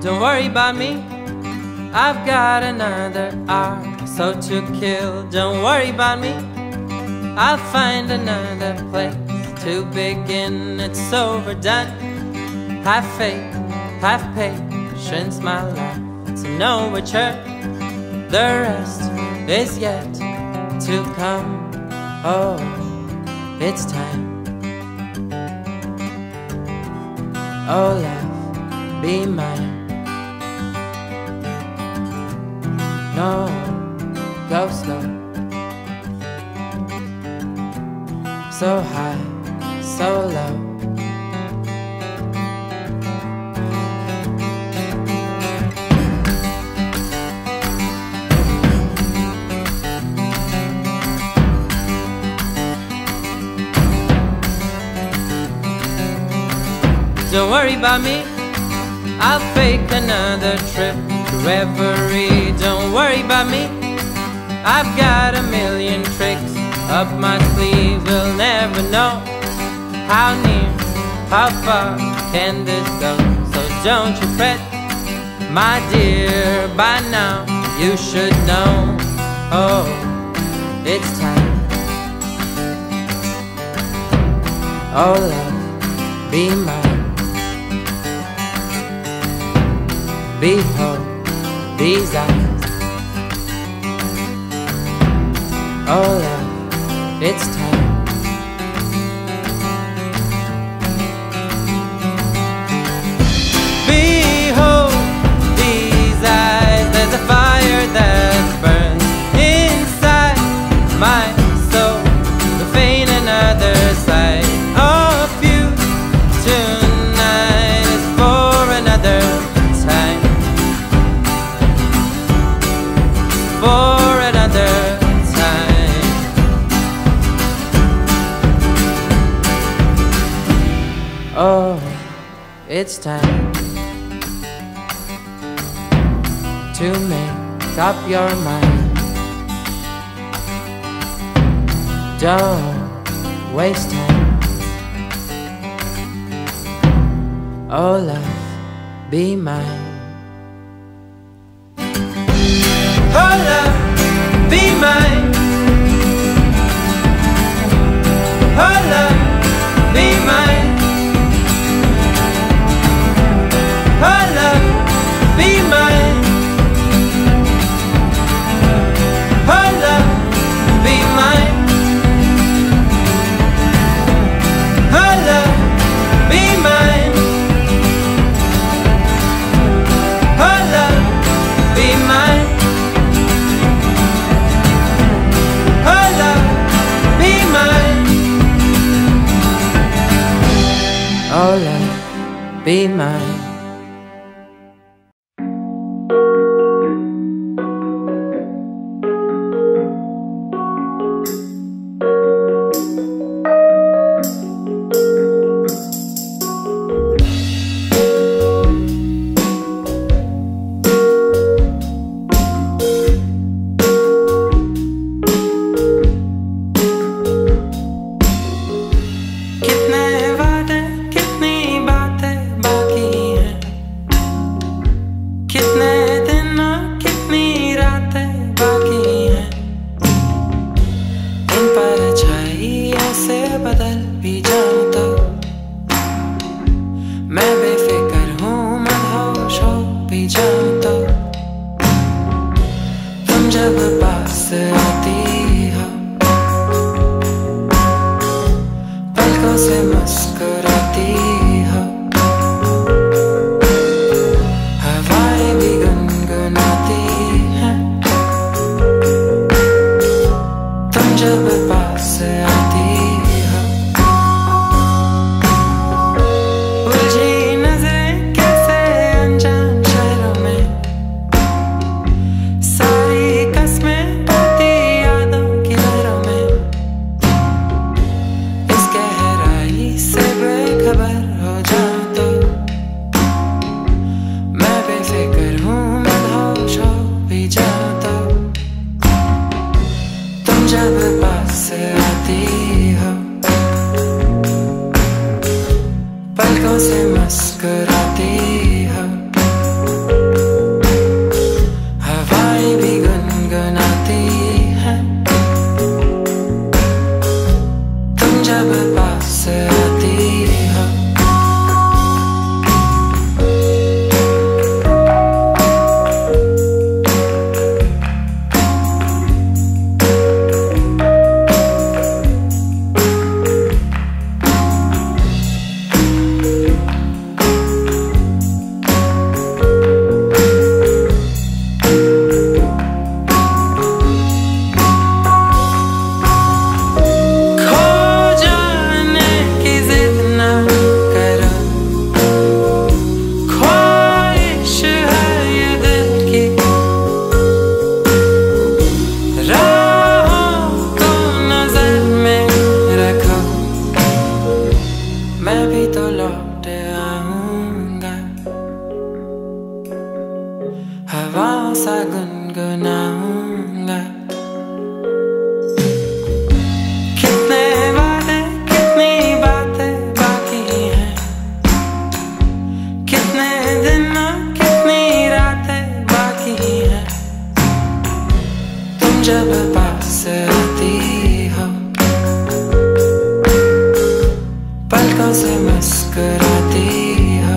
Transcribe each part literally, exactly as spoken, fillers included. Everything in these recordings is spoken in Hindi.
don't worry about me. I've got another hour so to kill. Don't worry about me, I'll find another place to begin. It's overdone. Have faith, have patience, my love, to know which hurt. The rest is yet to come. Oh, it's time. Oh, love, be mine. No, go slow. So high, so low. Don't worry about me, I'll fake another trip to Reverie. Don't worry about me, I've got a million tricks up my sleeve. We'll never know how near, how far can this go. So don't you fret, my dear, by now you should know. Oh, it's time. Oh, love, be mine. Behold these eyes. Oh, love, it's time. Behold these eyes. There's a fire that burns inside my soul to feign another side of you. Tonight is for another time, for another time. Oh, it's time to make up your mind. Don't waste time. Oh, love, be mine. Oh, love, be mine. Oh, love, be mine. Oh, love, be mine. Oh, love, be mine. Oh, love, be mine. Oh, love, be mine. Oh, love, be mine. Oh, love, be mine. उलझी नजर सा गुनगुनाऊंगा। कितने वादे कितनी बातें बाकी हैं, कितने दिन कितनी रातें बाकी हैं। तुम जब पास आती हो, पलकों से मुस्कुराती हो,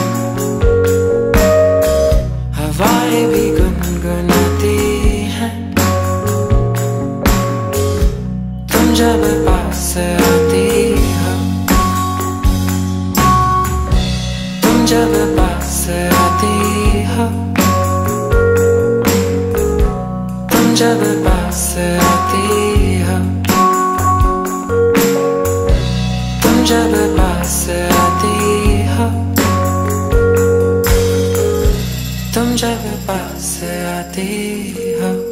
हवाएं भी गुनगुनाती हैं। तुम जब पास आती हो, तुम जब पास आती हो, तुम जब पास आती हो, तुम जब पास आती हो, तुम जब पास आती हो।